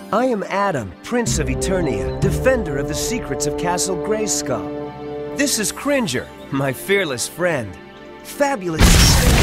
I am Adam, Prince of Eternia, defender of the secrets of Castle Grayskull. This is Cringer, my fearless friend. Fabulous.